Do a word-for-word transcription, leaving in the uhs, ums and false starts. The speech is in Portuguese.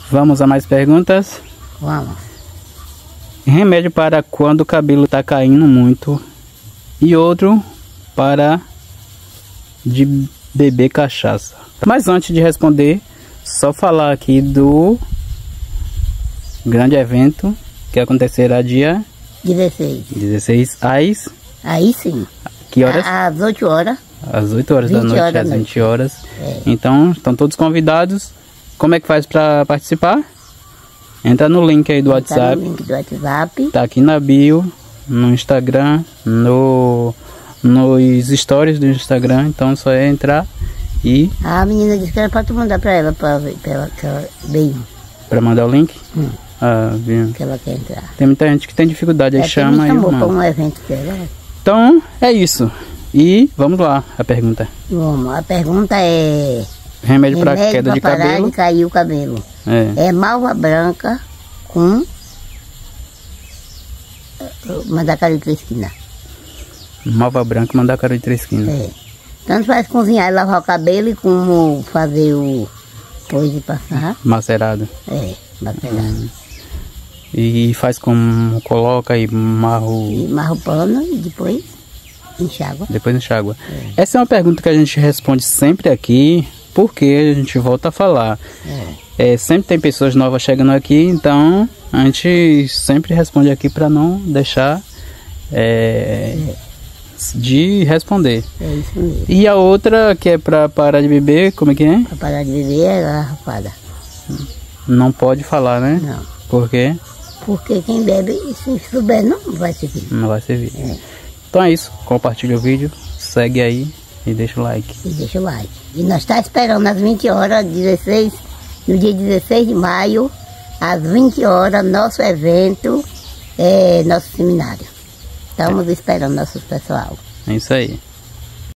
Vamos a mais perguntas? Vamos. Remédio para quando o cabelo está caindo muito. E outro para de beber cachaça. Mas antes de responder, só falar aqui do grande evento que acontecerá dia dezesseis. dezesseis às... Aí sim. Que horas? Às oito horas. Às oito horas da noite, às vinte horas. É. Então, estão todos convidados. Como é que faz para participar? Entra no link aí do Entra WhatsApp. No link do WhatsApp. Tá aqui na bio, no Instagram, no, nos stories do Instagram. Então, só é entrar e... A menina disse que era para tu mandar para ela, para ela, que ela veio. Para mandar o link? Hum. Ah, viu? Que ela quer entrar. Tem muita gente que tem dificuldade, aí é chama e manda. Um evento dela. Então, é isso. E vamos lá, a pergunta. Vamos, a pergunta é... Remédio, Remédio para queda de cabelo. Parar de cair o cabelo. É. É malva branca com mandacaru de três esquinas. Malva branca, mandacaru de três esquinas. É. Tanto faz cozinhar e lavar o cabelo e como fazer o coisa de passar. Macerado. É, macerado. Hum. E faz como coloca e marro... E marro o pano e depois enxágua. Depois enxágua. É. Essa é uma pergunta que a gente responde sempre aqui, porque a gente volta a falar. É. É, sempre tem pessoas novas chegando aqui, então a gente sempre responde aqui para não deixar é, é. de responder. É isso mesmo. E a outra que é para parar de beber, como é que é? Para parar de beber é garrafada. Não pode falar, né? Não. Por quê? Porque quem bebe, se souber, não vai servir. Não vai servir. É. Então é isso. Compartilha o vídeo, segue aí e deixa o like. E deixa o like. E nós estamos esperando às vinte horas, dezesseis, no dia dezesseis de maio, às vinte horas, nosso evento, é, nosso seminário. Estamos é. esperando nosso pessoal. É isso aí.